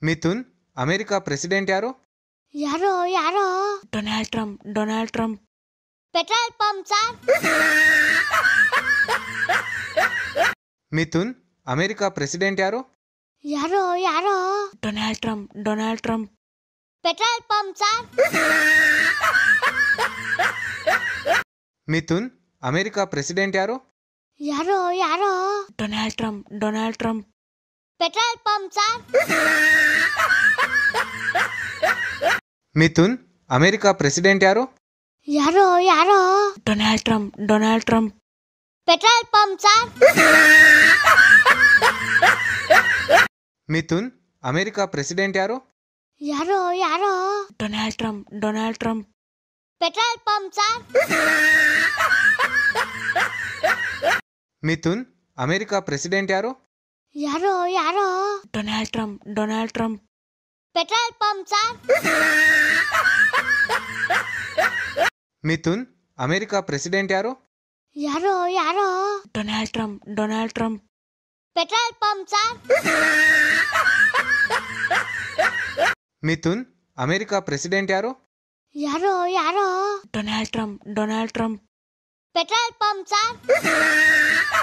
Mithun, America president ಯಾರು? ಯಾರೋ ಯಾರೋ Donald Trump. Petrol pump sir. Mithun, America president ಯಾರು? ಯಾರೋ ಯಾರೋ Donald Trump. Petrol pump sir. Mithun, America president ಯಾರು? ಯಾರೋ ಯಾರೋ Donald Trump. Petrol pump sir. Mithun, America president ಯಾರು? ಯಾರೋ ಯಾರೋ Donald Trump. Petrol pump sir. Mithun, America president ಯಾರು? ಯಾರೋ ಯಾರೋ Donald Trump. Petrol pump sir. Mithun, America president ಯಾರು? ಯಾರೋ ಯಾರೋ Donald Trump. Petrol pump sir. Mithun, America president ಯಾರು? ಯಾರೋ ಯಾರೋ Donald Trump. Petrol pump sir. Mithun, America president ಯಾರು? ಯಾರೋ ಯಾರೋ Donald Trump. Petrol pump sir.